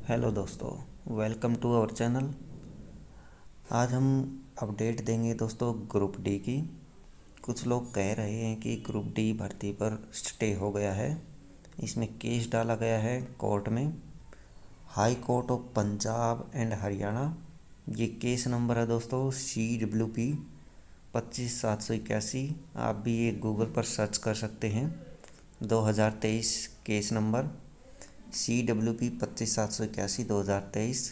Hello दोस्तों, welcome to our channel. आज हम अपडेट देंगे दोस्तों ग्रुप डी की। कुछ लोग कह रहे हैं कि ग्रुप डी भर्ती पर स्टे हो गया है। इसमें केस डाला गया है कोर्ट में, high court of Punjab and Haryana. ये केस नंबर है दोस्तों CWP 25,781। आप भी ये गूगल पर सर्च कर सकते हैं। 2023 case number CWP 25,781 2023।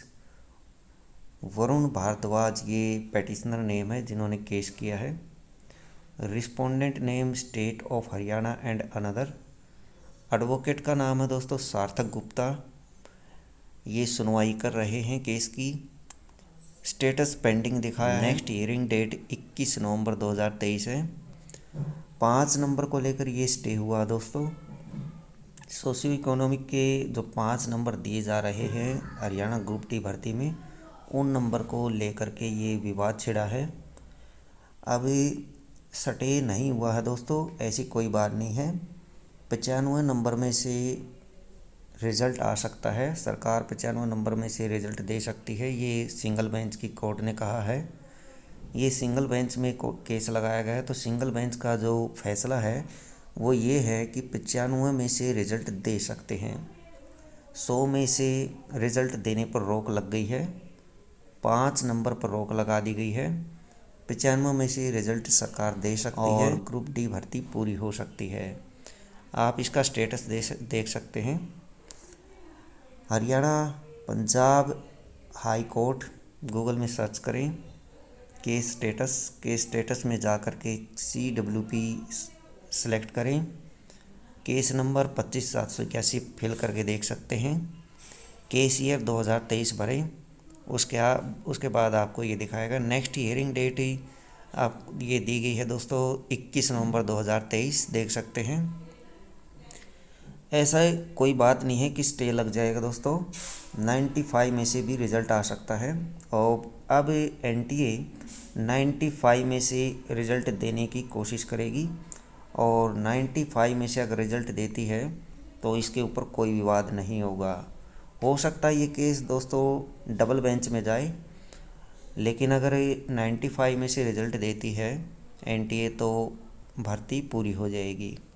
Varun Bhardwaj ये पेटिशनर नेम है जिन्होंने केस किया है। Respondent name state of Haryana and another. Advocate का नाम है दोस्तों सार्थक गुप्ता। ये सुनवाई कर रहे हैं केस की। स्टेटस पेंडिंग दिखाया है। नेक्स्ट हियरिंग डेट 21 नवंबर 2023 है। 5 नंबर को लेकर ये स्टे हुआ दोस्तों। सोशियो इकोनॉमिक के जो 5 नंबर दिए जा रहे हैं हरियाणा ग्रुप डी भर्ती में, उन नंबर को लेकर के ये विवाद छिड़ा है। अभी स्टे नहीं हुआ है दोस्तों, ऐसी कोई बात नहीं है। 95 नंबर में से रिज़ल्ट आ सकता है। सरकार 95 नंबर में से रिज़ल्ट दे सकती है, ये सिंगल बेंच की कोर्ट ने कहा है। ये सिंगल बेंच में केस लगाया गया है, तो सिंगल बेंच का जो फैसला है वो ये है कि 95 में से रिज़ल्ट दे सकते हैं। 100 में से रिज़ल्ट देने पर रोक लग गई है। 5 नंबर पर रोक लगा दी गई है। 95 में से रिज़ल्ट सरकार दे सकती है और ग्रुप डी भर्ती पूरी हो सकती है। आप इसका स्टेटस देख सकते हैं। Haryana Punjab high court Google में सर्च करें। केस स्टेटस में जा कर के CWP सेलेक्ट करें। केस नंबर 25,781 फिल करके देख सकते हैं। केस ईयर 2023 भरें। उसके बाद आपको ये दिखाएगा। नेक्स्ट हियरिंग डेट आप ये दी गई है दोस्तों 21 नवंबर 2023, देख सकते हैं। ऐसा कोई बात नहीं है कि स्टे लग जाएगा दोस्तों। 95 में से भी रिज़ल्ट आ सकता है और अब NTA 95 में से रिज़ल्ट देने की कोशिश करेगी और 95 में से अगर रिज़ल्ट देती है तो इसके ऊपर कोई विवाद नहीं होगा। हो सकता है ये केस दोस्तों डबल बेंच में जाए, लेकिन अगर 95 में से रिज़ल्ट देती है NTA तो भर्ती पूरी हो जाएगी।